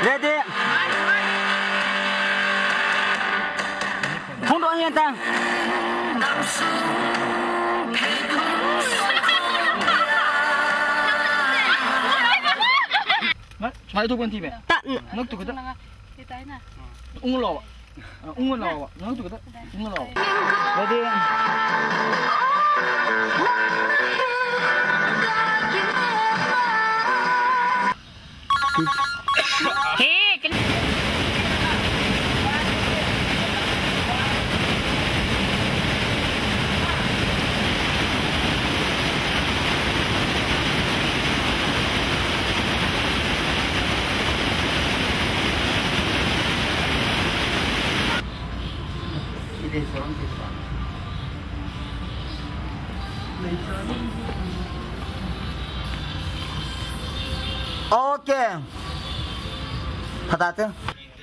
Ready. 红多现在。Mari tu ganti be. Tak. Nak tu kita. Ungulaw. Ungulaw. Nak tu kita. Ungulaw. Ready. Hey, Okay. Patata.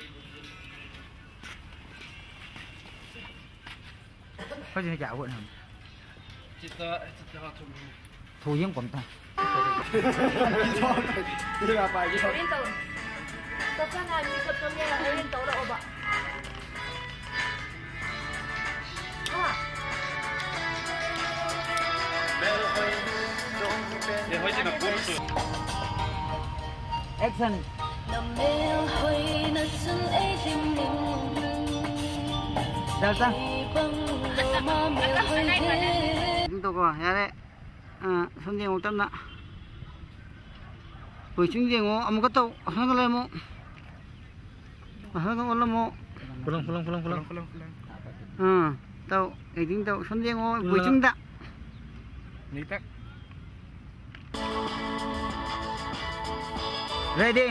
Có gì chả quên không? Chị Thu Yến quận ta. Đi là bài gì thôi. Liên tục. Tập sang này mình tập trong nghe là liên tục đâu bạn. Action. Đâu ta? Chúng tôi có nhà đấy. Xuân Dieng một trăm đó. Buổi Xuân Dieng ngô, ông có tàu, ông có lên mô. Ông có lên mô. Phulong. Tàu, cái tiếng tàu Xuân Dieng ngô, buổi Xuân đã. Ready.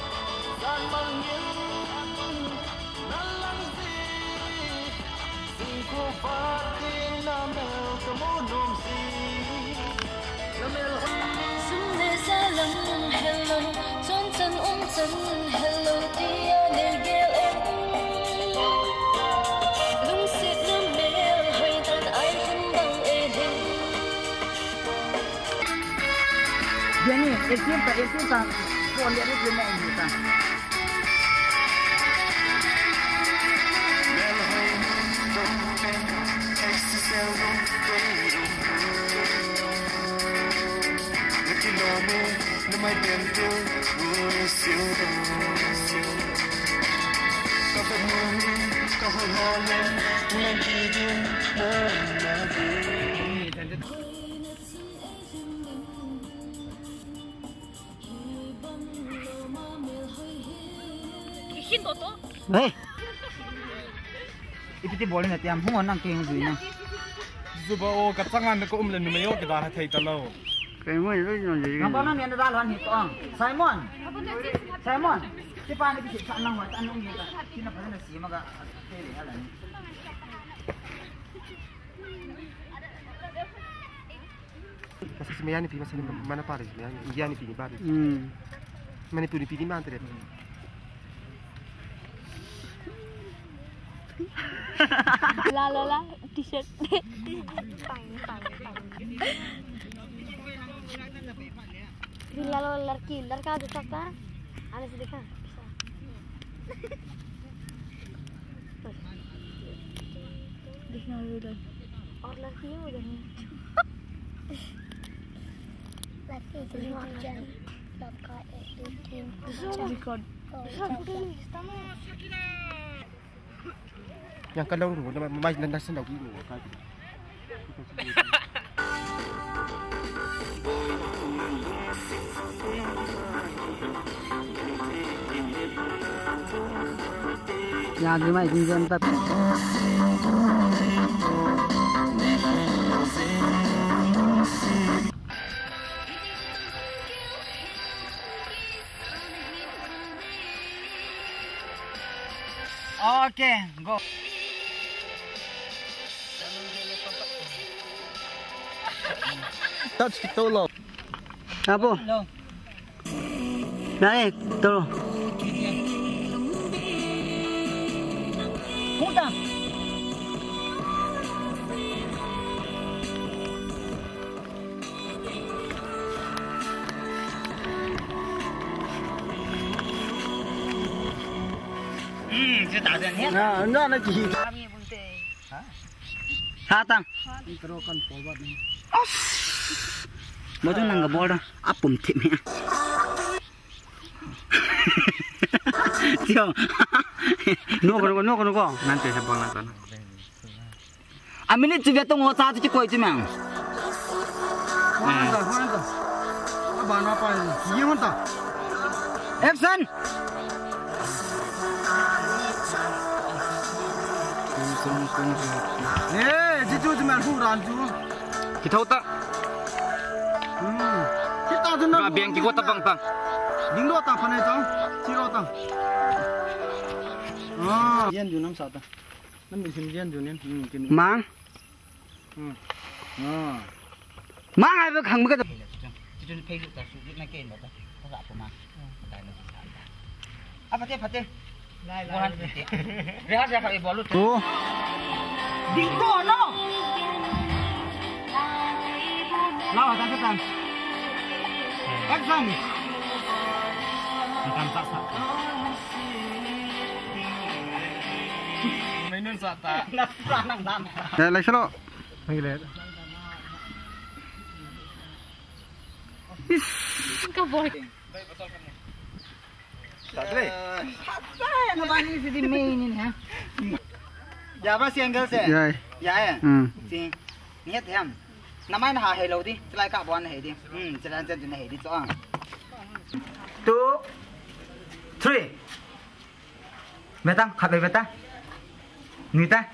Jenny, es siempre, ponle a los demás. Hey, itu boleh nanti am hungan nang keng duit na. Zuba o kacangan ko umlen numayo kita na thei talo. Keng mo itu jadi. Nampak na mian dah lawan itu ang. Simon, siapa ni bisa sanang wat anong ni ta? Sino pa na siya maga tele halan. Kasi semayani pi masih mana Paris, semayani Indiani pi ni Paris. Mana pi ni mantre. La t-shirt. Lalu lड़का जो सकता है आने से देखा देखना उधर और लड़की है उधर लड़की Yang kalau dulu, mai landas sendau gini. Ya, di mai tinggal tak. Okay, go. Touch the tolo. Apa? Naik, tolong. Muda. 就打针呢。 啊，那几。 啥当？我就那个包的，啊，蹦贴面。就，弄个，难对是帮那个。啊，明天这边等我咋子去过去嘛？ 换一个，我把那把机换打。 Action！ 哎，这就是蛮突然就。 去偷的。 这打着那。 那边给我打棒棒。 零多打盘那张，7多打。啊，烟就那么少的，那没听烟就那，给你。 忙。忙还不看不个的。就是配合的，属于那个的，他咋不忙？啊，拍的。来，我喊你的。人家是可以保路。哦。顶多喏。老好，咱去干。Action！ 你干啥？ 没弄啥的。 那啥那。 来，去了。没来。 个不。 咋对？ 那把你是的美呢？อย่ามาเสียงกันเสียอย่าจริงนี่แถมน้ำมันหาให้เราดิจะไล่กลับบอลให้ดิจะได้จะให้ดิจ้า 2 3เมตังขับไปเมตังนี่ตา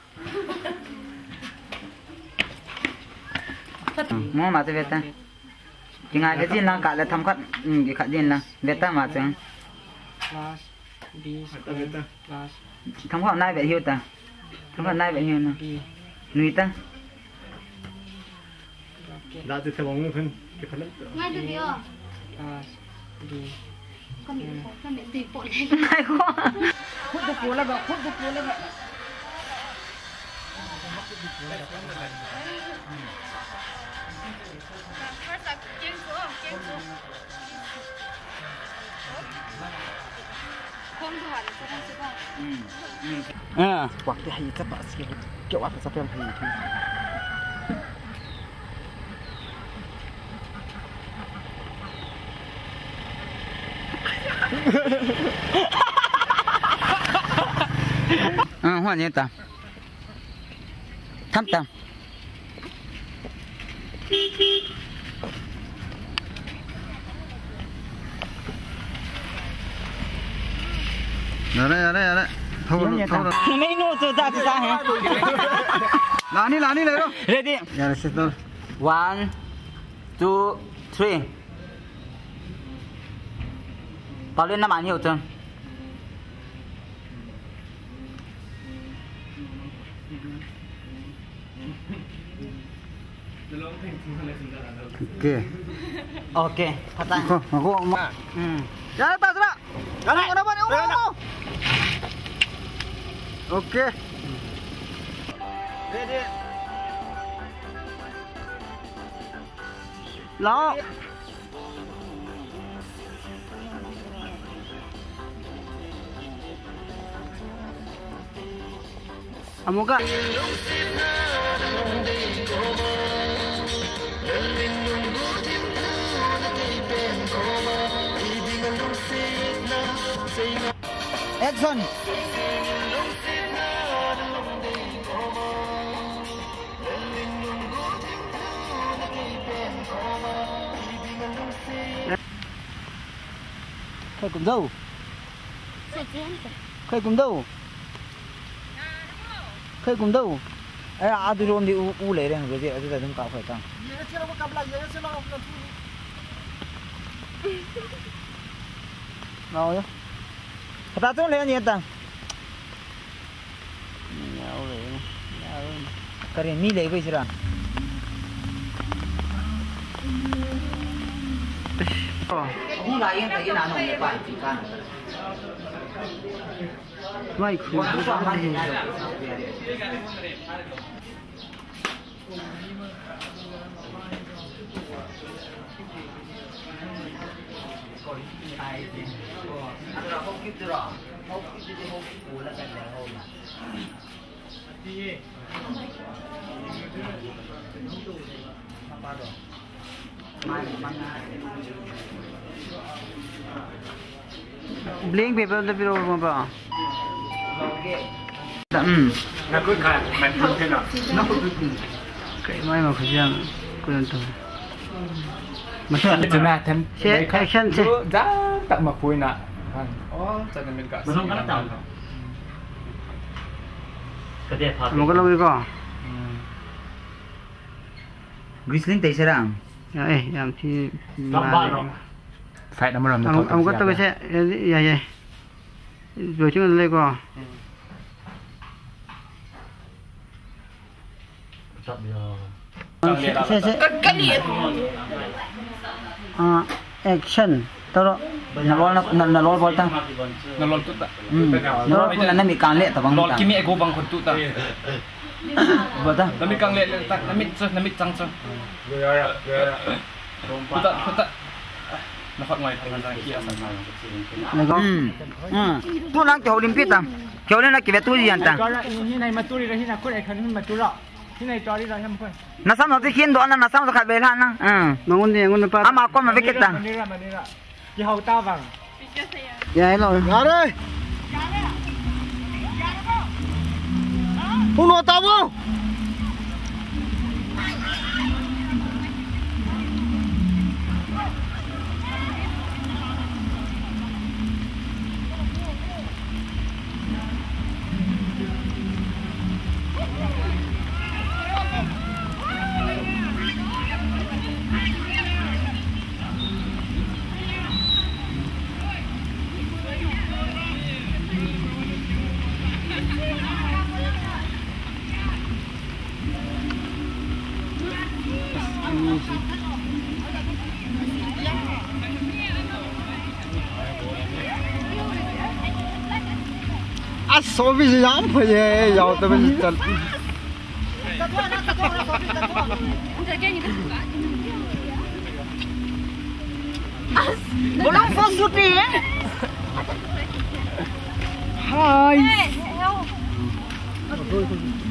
มองมาจะเวตังยังไงก็จีนละกะแล้วทำคัดกี่ขัดจีนละเวตังมาจังทำข้าวนายแบบหิวตาทำข้าวนายแบบหิวนะนี่ตาได้จะทำงานเพิ่นเก็บพลังง่ายดูดิอ๋อก็มีตีปนเลยไอ้ข้อพูดกูแล้วแบบพูดกูแล้วแบบwaktu hari cepat sikit. Kau apa sampai hari itu? Hoa nhé ta. Thăm ta. Ở đây. Thâu rồi. Mấy nô cho ta thì sao hả? Lá đi lấy đâu. Ready. Dạ sẽ tôi. 1 2 3. Bảo lên năm ảnh nhiều chân. Ok, thật ra. Ya ta sudah. Kenapa nih? Oke. Ready. Lo. Amoga. Action. Khơi cùng đâu? Khơi cùng đâu? Khơi cùng đâu? Ấy à tôi rôm đi u lấy đây rồi gì ở đây đừng cào phải căng. Nào nhá. Ta tôi lấy nhiệt ta. Nhau lấy. Cái này mi lấy cái gì ra? Không là yên tại cái nào nó phải chỉ can. Vậy không. bling paper the biro ba na good kan man pun kena na ko kai mai ma khujian ko yan to macam mana tem action se dah tak makui nak kan oh jangan minta belum kan tahu kedai pagi mo ko lo ko Grisling tay sarang ya yam thi phải nằm làm ông có tôi sẽ vậy rồi chúng lên co action tao nó lo vol tăng nó lột tụt nó là mi càng lệ tao bằng lột kimi ego bằng con tụt ta vợ ta nó mi càng lệ ta nó mi trăng trăng tụt ta nó phát ngoài thằng này kia sẵn này con tu năng chỗ Olympic ta chỗ này là cái tu gì anh ta như này mà tu đi rồi như nào có ai khẩn mà tu rõ như này cho đi rồi em quên nó xong nó thì khiến đó nó xong rồi khát về lan mà ngon pa mà con mà biết cái ta cái hậu ta vàng vậy rồi ra đây không lo tao không số bị giảm phải gì giàu tôi bây giờ bố long phong suốt đi hai